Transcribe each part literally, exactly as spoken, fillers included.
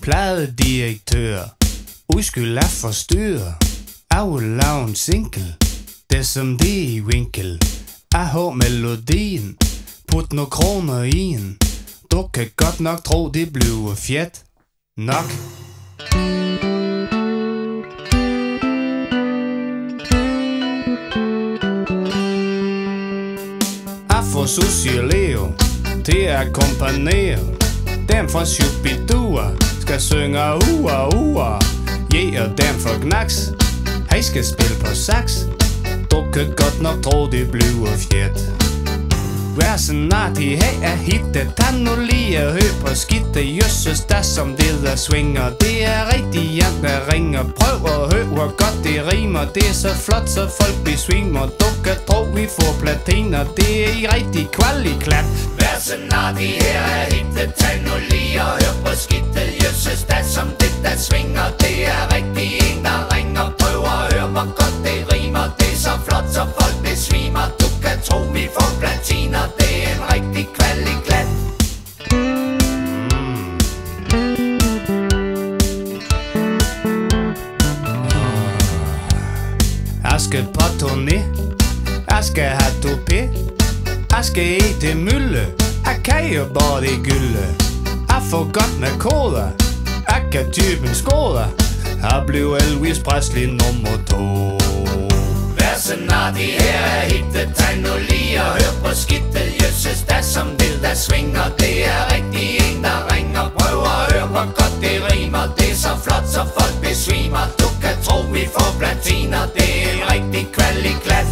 Pladedirektør, udskyld af forstyrre. Jeg vil lave en single, det som det i vinkel. Jeg har melodien, put nogle kroner i en. Du kan godt nok tro, det bliver fjat nok. Jeg får Susie og Leo til at akkompagnere. Dem fra Shubidua skal synge ua ua. Je og dem fra Knacks, han skal spille på sax. Du kan godt nok tro, det bliver fjat. Vær så nartig, her er hittet. Tag nu lige og hør på skidte. Jøsses, der som det der svinger. Det er rigtig jern, der ringer. Prøv at høre, hvor godt det rimer. Det er så flot, så folk besvimer. Du kan tro, vi får platiner. Det er i rigtig kvaliklat. Vær så nartig, her er hittet. Tag nu lige og hør på skidte. Jøsses, der som det der svinger. Det er rigtig en, der ringer. Prøv at høre, hvor godt det rimer. Det er så flot, så folk besvimer. Du kan tro, vi får platiner. Det er en rigtig kvaliklat. Jeg skal på turné, jeg skal have tupé. Jeg skal ete mylde, jeg kan jo bare det gylde. Jeg får godt med koder, jeg kan typen skoder. Jeg bliver Elvis Presley nummer to. Vær så nartig, her er hittet. Tag nu lige og hør på skidte. Jøsses, der som vil der svinger. Det er rigtig en, der ringer. Prøv at høre, hvor godt det rimer. Det er så flot, så folk besvimer. Du kan tro, vi får platiner. Det er en rigtig kvaliklat.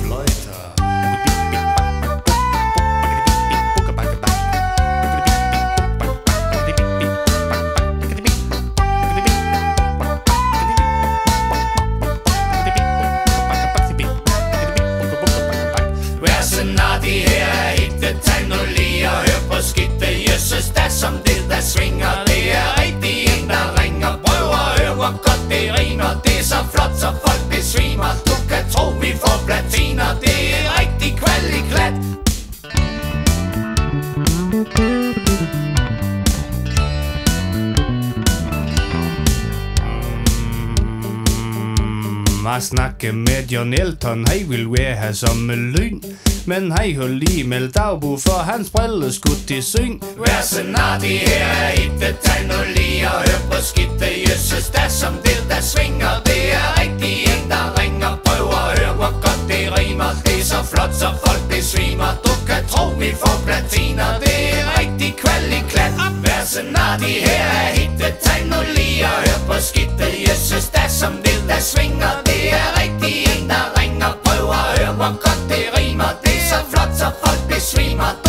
Her er hittet. Tag nu lige og hør på skidte. Jøsses, der som det der svinger. Det er rigtig en, der ringer. Prøv at høre, hvor godt det rimer. Det er så flot, så folk besvimer. Du kan tro, vi får platiner. Det er rigtig kvaliklat. Jeg snakker med John Elton, han vil være her som en lyn. Men han har lige meldt dagbog, for hans briller skudt i syn. Vær så nartig, her er hittet. Tag nu lige og hør på skidte. Jøsses, der som det der svinger. Det er rigtig en, der ringer. Prøv at høre, hvor godt det rimer. Det er så flot, så folk besvimer. Du kan tro, vi får platiner. Det er rigtig kvaliklat. Vær så nartig, her er hittet. Tag nu lige og hør på skidte. Jøsses, der som det der svinger. Det er rigtig en, der ringer. Prøv at høre, hvor godt det rimer. Det er så flot, så folk besvimer.